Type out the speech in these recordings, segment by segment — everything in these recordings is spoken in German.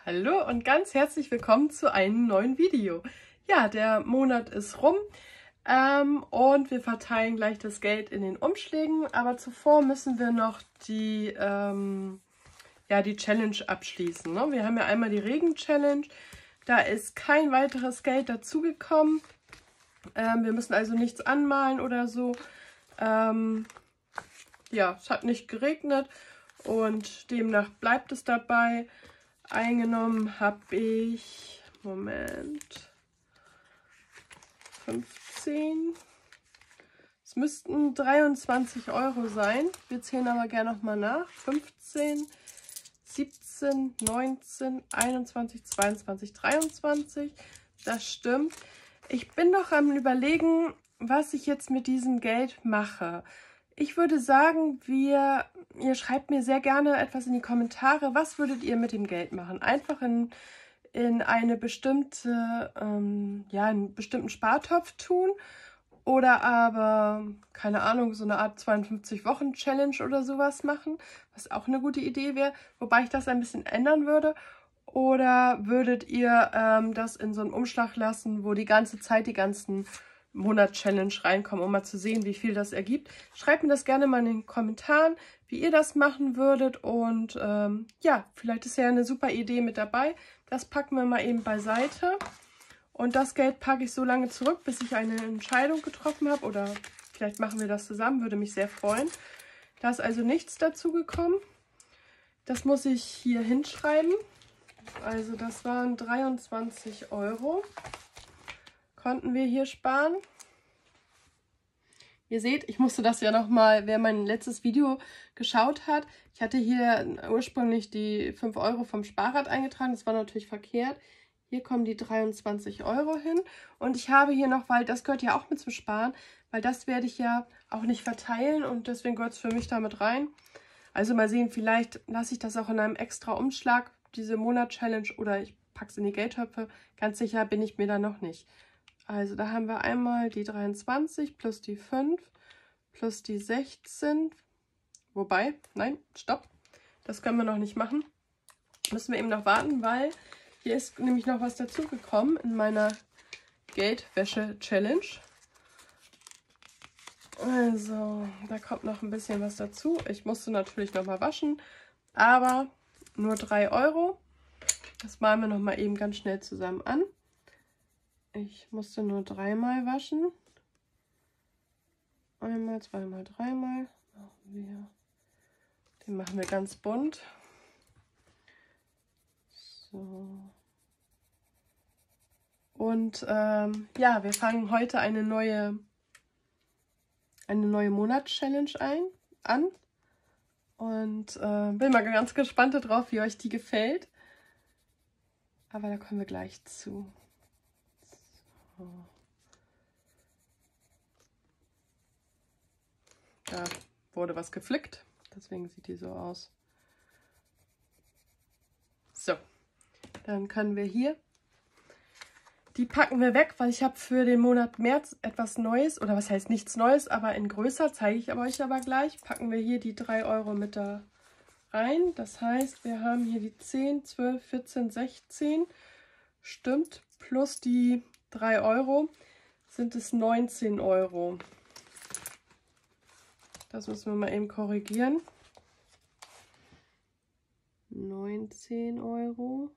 Hallo und ganz herzlich willkommen zu einem neuen Video. Ja, der Monat ist rum und wir verteilen gleich das Geld in den Umschlägen, aber zuvor müssen wir noch die Challenge abschließen. Ne? Wir haben ja einmal die Regen-Challenge, da ist kein weiteres Geld dazugekommen. Wir müssen also nichts anmalen oder so. Ja, es hat nicht geregnet und demnach bleibt es dabei. Eingenommen habe ich, Moment, 15. Es müssten 23 Euro sein. Wir zählen aber gerne nochmal nach. 15, 17, 19, 21, 22, 23. Das stimmt. Ich bin noch am Überlegen, was ich jetzt mit diesem Geld mache. Ich würde sagen, ihr schreibt mir sehr gerne etwas in die Kommentare. Was würdet ihr mit dem Geld machen? Einfach in eine bestimmte, einen bestimmten Spartopf tun oder aber, keine Ahnung, so eine Art 52-Wochen-Challenge oder sowas machen, was auch eine gute Idee wäre, wobei ich das ein bisschen ändern würde. Oder würdet ihr das in so einen Umschlag lassen, wo die ganze Zeit die ganzen Monat-Challenge reinkommen, um mal zu sehen, wie viel das ergibt. Schreibt mir das gerne mal in den Kommentaren, wie ihr das machen würdet. Und ja, vielleicht ist ja eine super Idee mit dabei. Das packen wir mal eben beiseite. Und das Geld packe ich so lange zurück, bis ich eine Entscheidung getroffen habe. Oder vielleicht machen wir das zusammen, würde mich sehr freuen. Da ist also nichts dazu gekommen. Das muss ich hier hinschreiben. Also das waren 23 Euro. Konnten wir hier sparen. Ihr seht, ich musste das ja nochmal, wer mein letztes Video geschaut hat, ich hatte hier ursprünglich die 5 Euro vom Sparrad eingetragen, das war natürlich verkehrt. Hier kommen die 23 Euro hin und ich habe hier noch, weil das gehört ja auch mit zum Sparen, weil das werde ich ja auch nicht verteilen und deswegen gehört es für mich damit rein. Also mal sehen, vielleicht lasse ich das auch in einem extra Umschlag, diese Monat-Challenge, oder ich packe es in die Geldtöpfe. Ganz sicher bin ich mir da noch nicht. Also da haben wir einmal die 23 plus die 5 plus die 16. Wobei, nein, stopp. Das können wir noch nicht machen. Müssen wir eben noch warten, weil hier ist nämlich noch was dazugekommen in meiner Geldwäsche-Challenge. Also, da kommt noch ein bisschen was dazu. Ich musste natürlich nochmal waschen, aber nur 3 Euro. Das malen wir nochmal eben ganz schnell zusammen an. Ich musste nur 3-mal waschen. Einmal, zweimal, dreimal. Den machen wir ganz bunt. So. Und ja, wir fangen heute eine neue Monats-Challenge an. Und bin mal ganz gespannt darauf, wie euch die gefällt. Aber da kommen wir gleich zu. Da wurde was geflickt, deswegen sieht die so aus. So, dann können wir hier, die packen wir weg, weil ich habe für den Monat März etwas Neues, oder was heißt nichts Neues, aber in größer, zeige ich euch aber gleich. Packen wir hier die 3 Euro mit da rein. Das heißt, wir haben hier die 10, 12, 14, 16, stimmt, plus die 3 Euro sind es 19 Euro. Das müssen wir mal eben korrigieren. 19 Euro.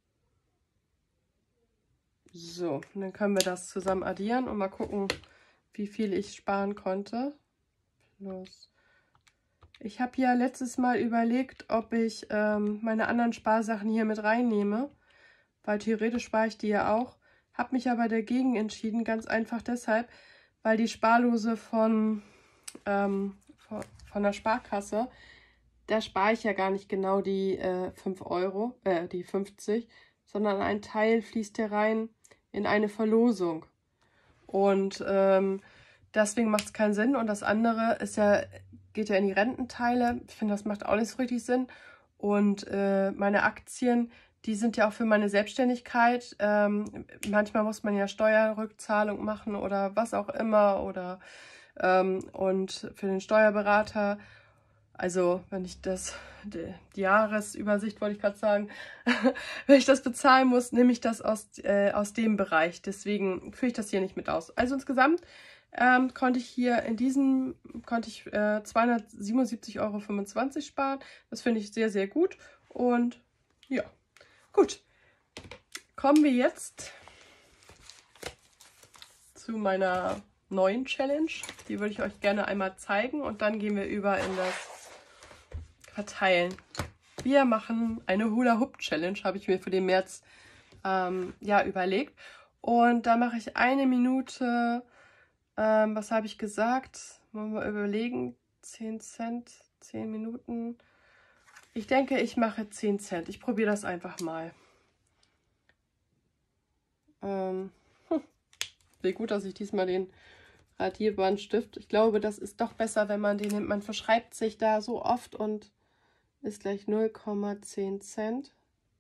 So, und dann können wir das zusammen addieren und mal gucken, wie viel ich sparen konnte. Plus. Ich habe ja letztes Mal überlegt, ob ich meine anderen Sparsachen hier mit reinnehme, weil theoretisch spare ich die ja auch. Habe mich aber dagegen entschieden, ganz einfach deshalb, weil die Sparlose von der Sparkasse, da spare ich ja gar nicht genau die 5 Euro, die 50, sondern ein Teil fließt hier rein in eine Verlosung. Und deswegen macht es keinen Sinn. Und das andere ist ja, geht ja in die Rententeile. Ich finde, das macht auch nicht so richtig Sinn. Und meine Aktien, die sind ja auch für meine Selbstständigkeit. Manchmal muss man ja Steuerrückzahlung machen oder was auch immer. Oder und für den Steuerberater. Also wenn ich die Jahresübersicht wollte ich gerade sagen, wenn ich das bezahlen muss, nehme ich das aus dem Bereich. Deswegen führe ich das hier nicht mit aus. Also insgesamt konnte ich hier in diesem 277,25 € sparen. Das finde ich sehr, sehr gut. Und ja, gut. Kommen wir jetzt zu meiner neuen Challenge. Die würde ich euch gerne einmal zeigen und dann gehen wir über in das Verteilen. Wir machen eine Hula-Hoop-Challenge, habe ich mir für den März ja, überlegt. Und da mache ich 1 Minute, was habe ich gesagt? Wollen wir überlegen, 10 Cent, 10 Minuten. Ich denke, ich mache 10 Cent. Ich probiere das einfach mal. Wie gut, dass ich diesmal den Radierbandstift. Ich glaube, das ist doch besser, wenn man den nimmt. Man verschreibt sich da so oft und ist gleich 0,10 Cent.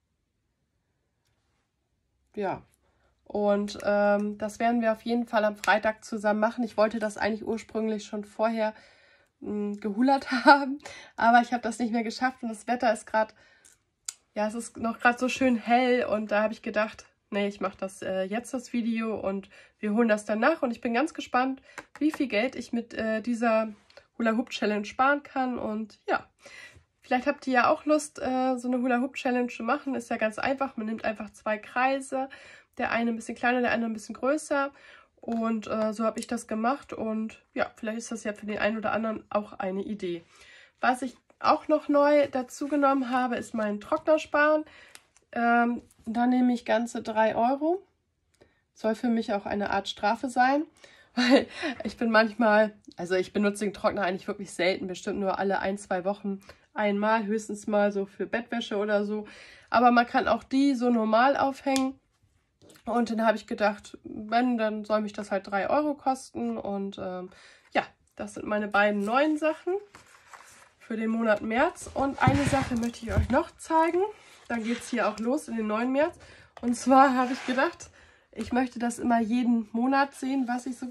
Ja, und das werden wir auf jeden Fall am Freitag zusammen machen. Ich wollte das eigentlich ursprünglich schon vorher gehulert haben, aber ich habe das nicht mehr geschafft und das Wetter ist gerade, ja, es ist noch gerade so schön hell und da habe ich gedacht, nee, ich mache das jetzt, das Video, und wir holen das dann nach. Und ich bin ganz gespannt, wie viel Geld ich mit dieser Hula-Hoop-Challenge sparen kann. Und ja, vielleicht habt ihr ja auch Lust, so eine Hula-Hoop-Challenge zu machen. Ist ja ganz einfach. Man nimmt einfach 2 Kreise. Der eine ein bisschen kleiner, der andere ein bisschen größer. Und so habe ich das gemacht. Und ja, vielleicht ist das ja für den einen oder anderen auch eine Idee. Was ich auch noch neu dazu genommen habe, ist mein Trocknersparen. Da nehme ich ganze 3 €. Soll für mich auch eine Art Strafe sein, weil ich bin manchmal, also ich benutze den Trockner eigentlich wirklich selten, bestimmt nur alle 1-2 Wochen einmal, höchstens mal so für Bettwäsche oder so. Aber man kann auch die so normal aufhängen. Und dann habe ich gedacht, wenn, dann soll mich das halt 3 € kosten. Und ja, das sind meine beiden neuen Sachen für den Monat März. Und eine Sache möchte ich euch noch zeigen. Dann geht es hier auch los in den neuen März. Und zwar habe ich gedacht, ich möchte das immer jeden Monat sehen, was ich so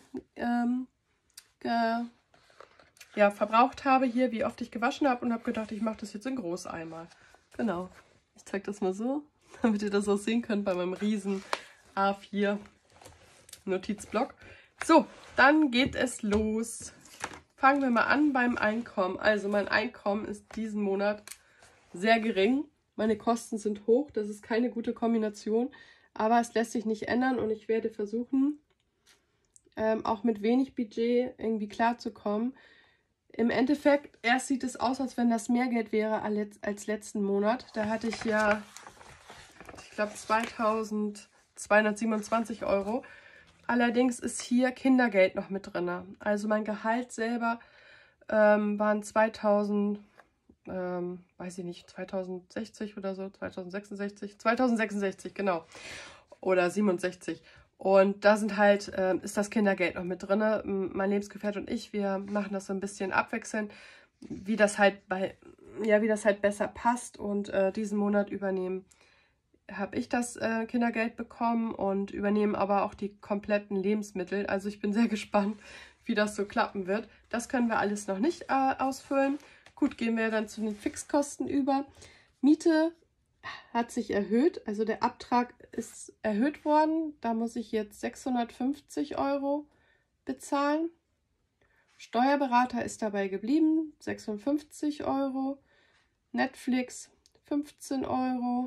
verbraucht habe hier, wie oft ich gewaschen habe. Und habe gedacht, ich mache das jetzt in Großeimer. Genau. Ich zeige das mal so, damit ihr das auch sehen könnt bei meinem riesen A4 Notizblock. So, dann geht es los. Fangen wir mal an beim Einkommen. Also mein Einkommen ist diesen Monat sehr gering. Meine Kosten sind hoch, das ist keine gute Kombination, aber es lässt sich nicht ändern und ich werde versuchen, auch mit wenig Budget irgendwie klarzukommen. Im Endeffekt, erst sieht es aus, als wenn das mehr Geld wäre als letzten Monat. Da hatte ich ja, ich glaube, 2.227 €. Allerdings ist hier Kindergeld noch mit drin. Also mein Gehalt selber waren 2000, weiß ich nicht, 2060 oder so, 2066, genau, oder 67. Und da sind halt, ist das Kindergeld noch mit drin. Mein Lebensgefährte und ich, wir machen das so ein bisschen abwechselnd, wie das halt besser passt. Und diesen Monat habe ich das Kindergeld bekommen und übernehme aber auch die kompletten Lebensmittel. Also ich bin sehr gespannt, wie das so klappen wird. Das können wir alles noch nicht ausfüllen. Gut, gehen wir dann zu den Fixkosten über. Miete hat sich erhöht, also der Abtrag ist erhöht worden. Da muss ich jetzt 650 € bezahlen. Steuerberater ist dabei geblieben, 56 €. Netflix 15 €.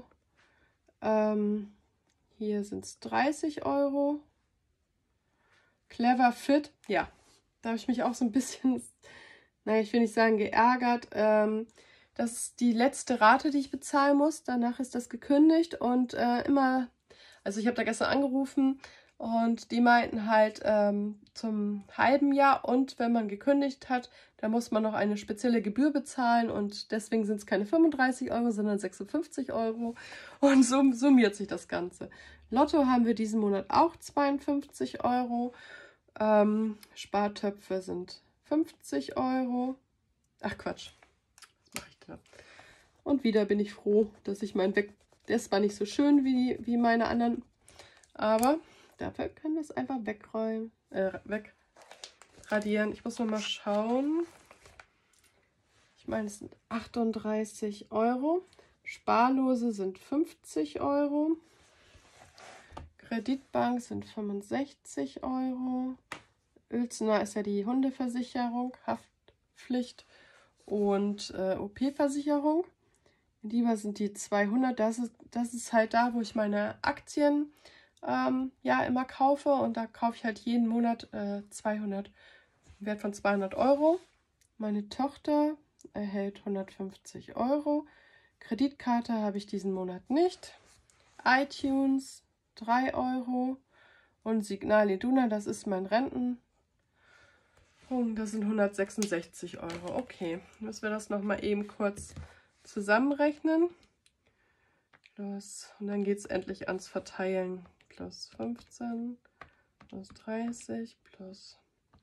Hier sind es 30 €. Clever Fit, ja, da habe ich mich auch so ein bisschen, naja, ich will nicht sagen geärgert. Das ist die letzte Rate, die ich bezahlen muss. Danach ist das gekündigt und also ich habe da gestern angerufen und die meinten halt zum halben Jahr, und wenn man gekündigt hat, dann muss man noch eine spezielle Gebühr bezahlen und deswegen sind es keine 35 €, sondern 56 € und so summiert sich das Ganze. Lotto haben wir diesen Monat auch 52 €. Spartöpfe sind 50 €. Ach Quatsch, was mache ich da? Und wieder bin ich froh, dass ich der ist zwar nicht so schön wie meine anderen, aber dafür können wir es einfach wegradieren. Ich muss noch mal schauen. Ich meine, es sind 38 Euro. Sparlose sind 50 Euro. Kreditbank sind 65 Euro. Uelzener ist ja die Hundeversicherung, Haftpflicht und OP-Versicherung. Lieber sind die 200. Das ist halt da, wo ich meine Aktien ja immer kaufe. Und da kaufe ich halt jeden Monat 200, Wert von 200 Euro. Meine Tochter erhält 150 Euro. Kreditkarte habe ich diesen Monat nicht. iTunes 3 Euro. Und Signal Iduna, das ist mein Rentenpunkt, das sind 166 Euro. Okay, müssen wir das nochmal eben kurz zusammenrechnen. Plus, und dann geht es endlich ans Verteilen. Plus 15, plus 30, plus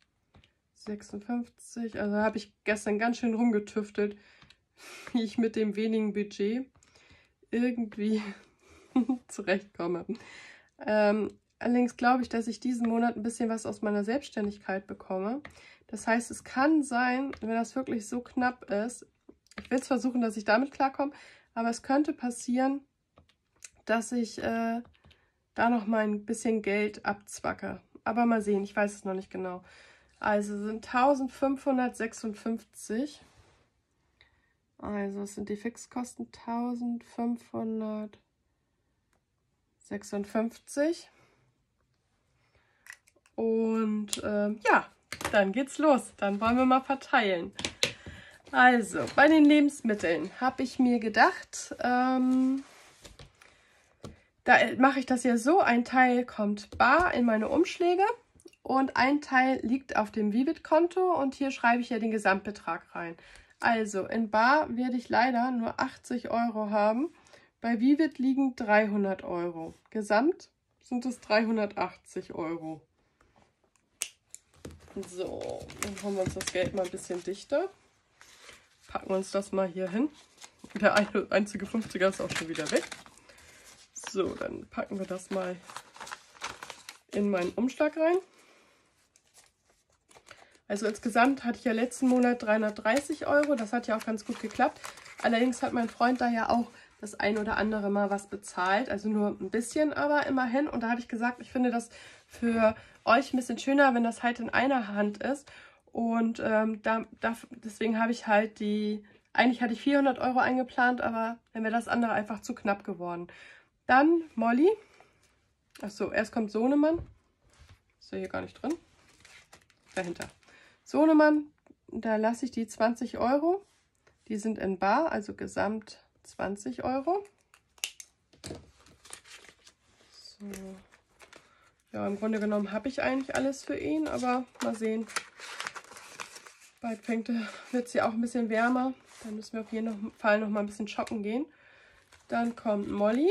56. Also habe ich gestern ganz schön rumgetüftelt, wie ich mit dem wenigen Budget irgendwie zurechtkomme. Allerdings glaube ich, dass ich diesen Monat ein bisschen was aus meiner Selbstständigkeit bekomme. Das heißt, es kann sein, wenn das wirklich so knapp ist, ich will es versuchen, dass ich damit klarkomme, aber es könnte passieren, dass ich da noch mal ein bisschen Geld abzwacke. Aber mal sehen, ich weiß es noch nicht genau. Also sind 1556. Also es sind die Fixkosten 1556. Und ja, dann geht's los. Dann wollen wir mal verteilen. Also, bei den Lebensmitteln habe ich mir gedacht, da mache ich das ja so, ein Teil kommt bar in meine Umschläge und ein Teil liegt auf dem Vivid-Konto und hier schreibe ich ja den Gesamtbetrag rein. Also, in bar werde ich leider nur 80 Euro haben, bei Vivid liegen 300 Euro. Gesamt sind es 380 Euro. So, dann haben wir uns das Geld mal ein bisschen dichter. Packen wir uns das mal hier hin. Der einzige 50er ist auch schon wieder weg. So, dann packen wir das mal in meinen Umschlag rein. Also insgesamt hatte ich ja letzten Monat 330 Euro. Das hat ja auch ganz gut geklappt. Allerdings hat mein Freund da ja auch das ein oder andere Mal was bezahlt. Also nur ein bisschen, aber immerhin. Und da habe ich gesagt, ich finde das für euch ein bisschen schöner, wenn das halt in einer Hand ist. Und deswegen habe ich halt eigentlich hatte ich 400 Euro eingeplant, aber dann wäre das andere einfach zu knapp geworden. Dann Molly. Achso, erst kommt Sohnemann. Ist ja hier gar nicht drin. Dahinter. Sohnemann, da lasse ich die 20 Euro. Die sind in bar, also gesamt 20 Euro. So. Ja, im Grunde genommen habe ich eigentlich alles für ihn, aber mal sehen. Bald wird es ja auch ein bisschen wärmer. Dann müssen wir auf jeden Fall noch mal ein bisschen shoppen gehen. Dann kommt Molly.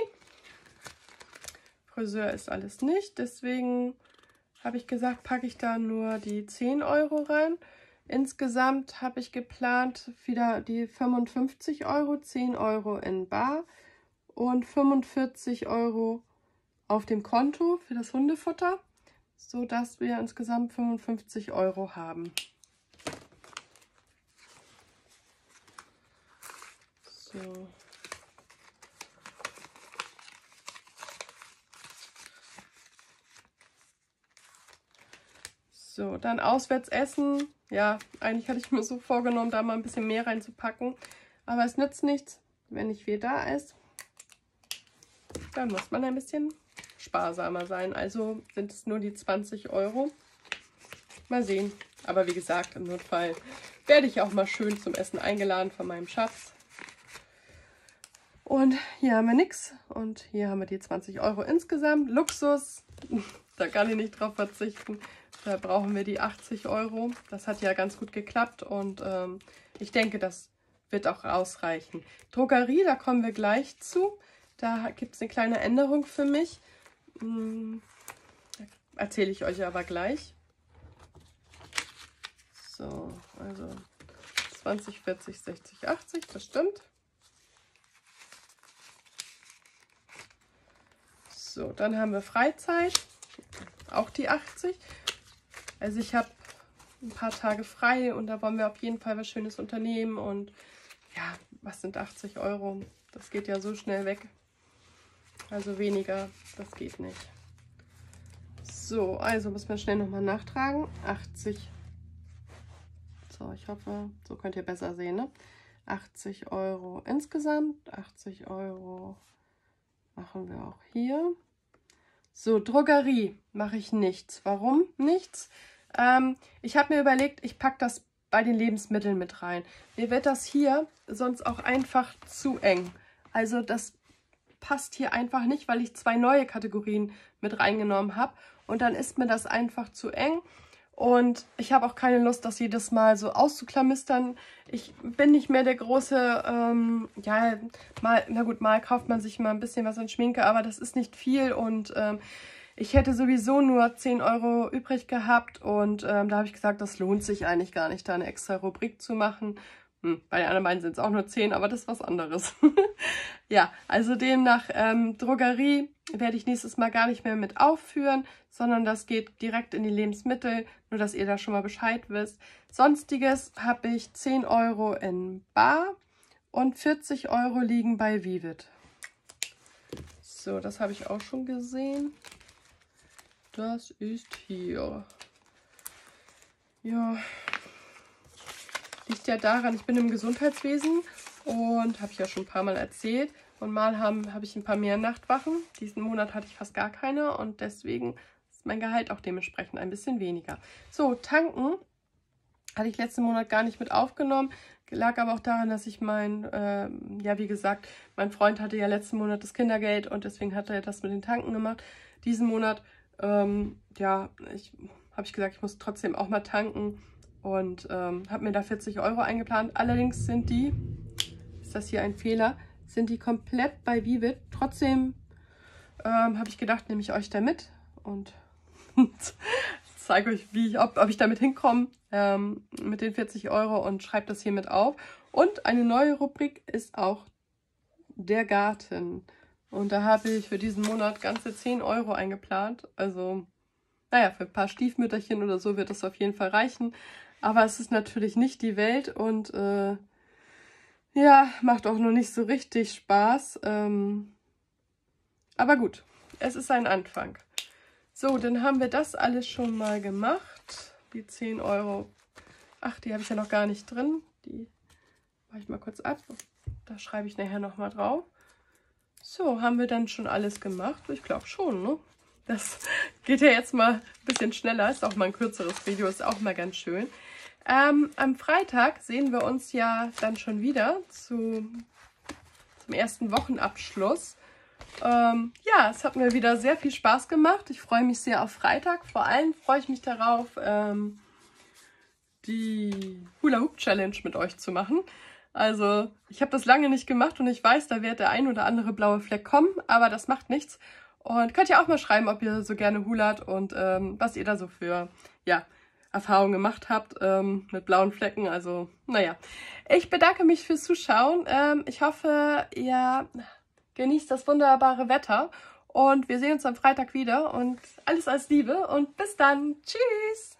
Friseur ist alles nicht. Deswegen habe ich gesagt, packe ich da nur die 10 Euro rein. Insgesamt habe ich geplant wieder die 55 Euro, 10 Euro in bar und 45 Euro auf dem Konto für das Hundefutter, sodass wir insgesamt 55 Euro haben. So. So, dann auswärts essen. Ja, eigentlich hatte ich mir so vorgenommen, da mal ein bisschen mehr reinzupacken. Aber es nützt nichts, wenn nicht viel da ist. Dann muss man ein bisschen sparsamer sein. Also sind es nur die 20 Euro. Mal sehen. Aber wie gesagt, im Notfall werde ich auch mal schön zum Essen eingeladen von meinem Schatz. Und hier haben wir nichts. Und hier haben wir die 20 Euro insgesamt. Luxus, da kann ich nicht drauf verzichten. Da brauchen wir die 80 Euro. Das hat ja ganz gut geklappt und ich denke, das wird auch ausreichen. Drogerie, da kommen wir gleich zu. Da gibt es eine kleine Änderung für mich. Erzähle ich euch aber gleich. So, also 20, 40, 60, 80, das stimmt. So, dann haben wir Freizeit, auch die 80. Also ich habe ein paar Tage frei und da wollen wir auf jeden Fall was Schönes unternehmen. Und ja, was sind 80 Euro? Das geht ja so schnell weg. Also weniger, das geht nicht. So, also müssen wir schnell nochmal nachtragen. 80. So, ich hoffe, so könnt ihr besser sehen, ne? 80 Euro insgesamt. 80 Euro machen wir auch hier. So, Drogerie mache ich nichts. Warum nichts? Ich habe mir überlegt, ich packe das bei den Lebensmitteln mit rein. Mir wird das hier sonst auch einfach zu eng. Also das passt hier einfach nicht, weil ich 2 neue Kategorien mit reingenommen habe. Und dann ist mir das einfach zu eng. Und ich habe auch keine Lust, das jedes Mal so auszuklamistern. Ich bin nicht mehr der große, ja, mal kauft man sich mal ein bisschen was an Schminke, aber das ist nicht viel. Und ich hätte sowieso nur 10 Euro übrig gehabt. Und da habe ich gesagt, das lohnt sich eigentlich gar nicht, da eine extra Rubrik zu machen. Bei den anderen beiden sind es auch nur 10, aber das ist was anderes. Ja, also demnach Drogerie werde ich nächstes Mal gar nicht mehr mit aufführen, sondern das geht direkt in die Lebensmittel, nur dass ihr da schon mal Bescheid wisst. Sonstiges habe ich 10 Euro in bar und 40 Euro liegen bei Vivid. So, das habe ich auch schon gesehen. Das ist hier. Ja. Liegt ja daran, ich bin im Gesundheitswesen und habe ich ja schon ein paar Mal erzählt. Und mal habe ich ein paar mehr Nachtwachen. Diesen Monat hatte ich fast gar keine und deswegen ist mein Gehalt auch dementsprechend ein bisschen weniger. So, tanken hatte ich letzten Monat gar nicht mit aufgenommen. Lag aber auch daran, dass ich ja wie gesagt, mein Freund hatte ja letzten Monat das Kindergeld und deswegen hat er das mit den Tanken gemacht. Diesen Monat, ja, habe ich gesagt, ich muss trotzdem auch mal tanken. Und habe mir da 40 Euro eingeplant. Allerdings sind die, ist das hier ein Fehler, sind die komplett bei Vivid. Trotzdem habe ich gedacht, nehme ich euch da mit und zeige euch, ob ich damit hinkomme mit den 40 Euro und schreibe das hier mit auf. Und eine neue Rubrik ist auch der Garten. Und da habe ich für diesen Monat ganze 10 Euro eingeplant. Also, naja, für ein paar Stiefmütterchen oder so wird das auf jeden Fall reichen. Aber es ist natürlich nicht die Welt und ja, macht auch noch nicht so richtig Spaß. Aber gut, es ist ein Anfang. So, dann haben wir das alles schon mal gemacht. Die 10 Euro. Ach, die habe ich ja noch gar nicht drin. Die mache ich mal kurz ab. Da schreibe ich nachher nochmal drauf. So, haben wir dann schon alles gemacht? Ich glaube schon, ne? Das geht ja jetzt mal ein bisschen schneller. Ist auch mal ein kürzeres Video, ist auch mal ganz schön. Am Freitag sehen wir uns ja dann schon wieder zum ersten Wochenabschluss. Ja, es hat mir wieder sehr viel Spaß gemacht. Ich freue mich sehr auf Freitag. Vor allem freue ich mich darauf, die Hula Hoop Challenge mit euch zu machen. Also ich habe das lange nicht gemacht und ich weiß, da wird der ein oder andere blaue Fleck kommen, aber das macht nichts. Und könnt ihr auch mal schreiben, ob ihr so gerne hulat und was ihr da so für, ja, Erfahrungen gemacht habt mit blauen Flecken. Also, naja. Ich bedanke mich fürs Zuschauen. Ich hoffe, ihr genießt das wunderbare Wetter. Und wir sehen uns am Freitag wieder. Und alles Liebe und bis dann. Tschüss!